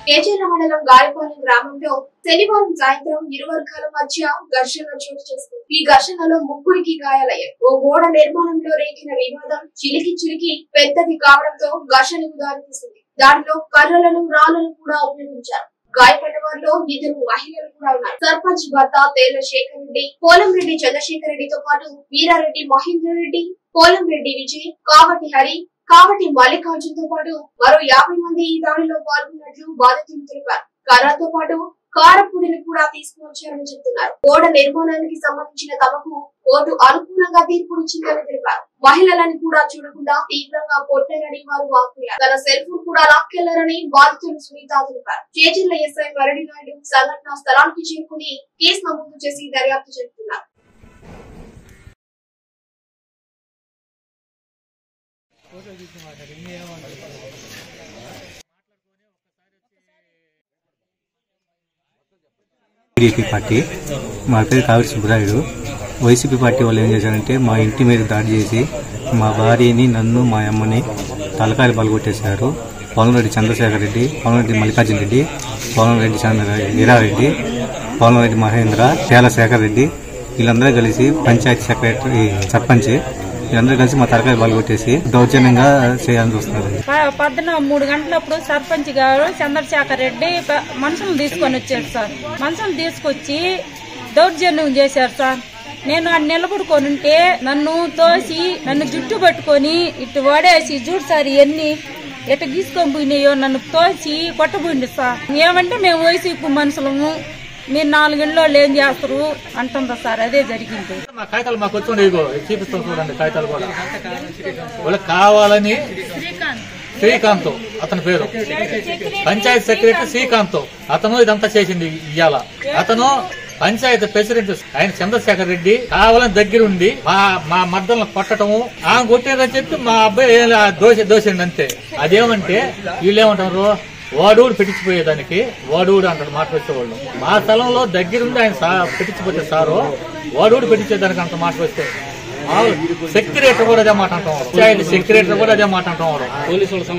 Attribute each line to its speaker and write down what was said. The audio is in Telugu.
Speaker 1: కేజీల మండలం గాయపాలెం గ్రామంలో శనివారం సాయంత్రం ఇరు వర్గాల మధ్య ఘర్షణ చోటు చేసుకుంది. ఈ ఘర్షణలో ముగ్గురికి గాయాలయ్యాయి. ఓ గోడ నిర్మాణంలో రేగిన వివాదం చిలికి పెద్దది కావడంతో ఘర్షణకు దారితీసింది. దానిలో కర్రలను రాళ్లను కూడా ఉపయోగించారు. గాయపడ్డ వారిలో 2 మహిళలు కూడా ఉన్నారు. సర్పంచ్ భర్త తేల శేఖర్ రెడ్డి, పోలంరెడ్డి చంద్రశేఖర్ రెడ్డితో పాటు వీరారెడ్డి మహేందర్ రెడ్డి, పోలంరెడ్డి విజయ్, కావటి హరి, కావటి మల్లికార్జున్ తో పాటు మరో 50 మంది ఈ దాడిలో పాల్గొన్నట్లు బాధితులు తెలిపారు. కర్రతో పాటు కారపొడిని కూడా తీసుకువచ్చారని చెబుతున్నారు. గోడ నిర్మాణానికి సంబంధించిన తమకు కోర్టు అనుకూలంగా తీర్పునిచ్చిందని తెలిపారు. మహిళలను కూడా చూడకుండా తీవ్రంగా కొట్టారని వారు వాపోయారు. తన సెల్ ఫోన్ కూడా లాక్కెళ్లారని బాధితులు సునీత తెలిపారు. చేజిల్ల ఎస్ఐ మరడి నాయుడు సంఘటనా స్థలానికి చేరుకుని కేసు నమోదు చేసి దర్యాప్తు జరుపుతున్నారు.
Speaker 2: టీడీపీ పార్టీ మా పేరు కావిడి సుబ్బరాయుడు. వైసీపీ పార్టీ వాళ్ళు ఏం చేశారంటే మా ఇంటి మీద దాడి చేసి మా భార్యని, నన్ను, మా అమ్మని తలకాయలు పలగొట్టేశారు. పోలంరెడ్డి చంద్రశేఖర్ రెడ్డి, పోలంరెడ్డి మల్లికార్జున రెడ్డి, పోలంరెడ్డి వీరారెడ్డి, పోలంరెడ్డి మహేంద్ర, తేల శేఖర్ రెడ్డి వీళ్ళందరూ కలిసి పంచాయతీ సెక్రటరీ, సర్పంచ్ వీళ్ళందరూ కలిసి మా తలకాయలు పలగొట్టేసి దౌర్జన్యంగా చేయాలని చూస్తున్నారు.
Speaker 3: 3 గంటలప్పుడు సర్పంచ్ గారు చంద్రశేఖర్ రెడ్డి మనుషులు తీసుకొని వచ్చారు సార్. మనుషులు తీసుకొచ్చి దౌర్జన్యం చేశారు సార్. నేను నిలబడుకొని ఉంటే నన్ను తోసి నన్ను జుట్టు పట్టుకొని ఇటు వాడేసి చూడు సార్ ఇవన్నీ ఎటు గీసుకొని పోయినాయో నన్ను తోసి కొట్టబోయింది సార్. ఏమంటే మేము వైసీపీ మనుషులము, మీరు 4 గంటలు ఏం చేస్తారు అంటుందా సార్. అదే జరిగింది.
Speaker 4: మా కాగితాలు మాకు వచ్చి చూపిస్తాం చూడండి. కాగితాలు కూడా వాళ్ళకి కావాలని శ్రీకాంత్ అతని పేరు, పంచాయతీ సెక్రటరీ శ్రీకాంత్ అతను ఇదంతా చేసింది. ఇవాళ అతను పంచాయతీ ప్రెసిడెంట్ ఆయన చంద్రశేఖర్ రెడ్డి కావాలని దగ్గరుండి మా మద్దలను కొట్టడము, ఆమె కొట్టారని చెప్పి మా అబ్బాయి దోషండి అంతే. అదేమంటే వీళ్ళేమంటారు, వాడూడు పెట్టించిపోయేదానికి వాడూడు అంటారు మాట వచ్చేవాళ్ళు. మా స్థలంలో దగ్గరుండి ఆయన పెట్టించిపోతే సారు వాడూడు పెట్టించేదానికి అంత మాట వస్తే సెక్రటరీ కూడా అదే మాట అంటాం. పంచాయతీ సెక్రటరీ కూడా అదే మాట అంటాం.